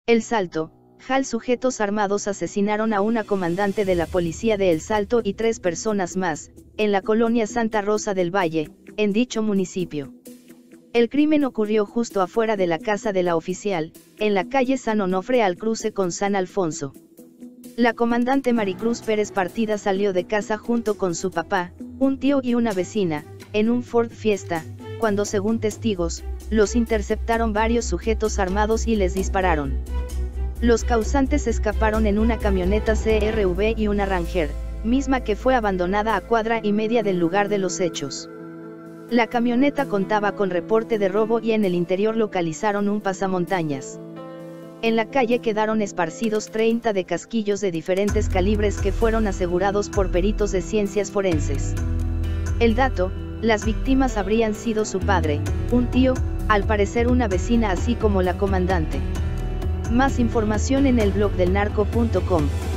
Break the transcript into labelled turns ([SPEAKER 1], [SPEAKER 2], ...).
[SPEAKER 1] El Salto, JAL. Sujetos armados asesinaron a una comandante de la policía de El Salto y 3 personas más, en la colonia Santa Rosa del Valle, en dicho municipio. El crimen ocurrió justo afuera de la casa de la oficial, en la calle San Onofre al cruce con San Alfonso. La comandante Maricruz Pérez Partida salió de casa junto con su papá, un tío y una vecina, en un Ford Fiesta, cuando según testigos, los interceptaron varios sujetos armados y les dispararon. Los causantes escaparon en una camioneta CRV y una Ranger, misma que fue abandonada a 1,5 cuadras del lugar de los hechos. La camioneta contaba con reporte de robo y en el interior localizaron un pasamontañas. En la calle quedaron esparcidos 30 de casquillos de diferentes calibres que fueron asegurados por peritos de ciencias forenses. El dato: las víctimas habrían sido su padre, un tío, al parecer una vecina así como la comandante. Más información en el blog del narco.com.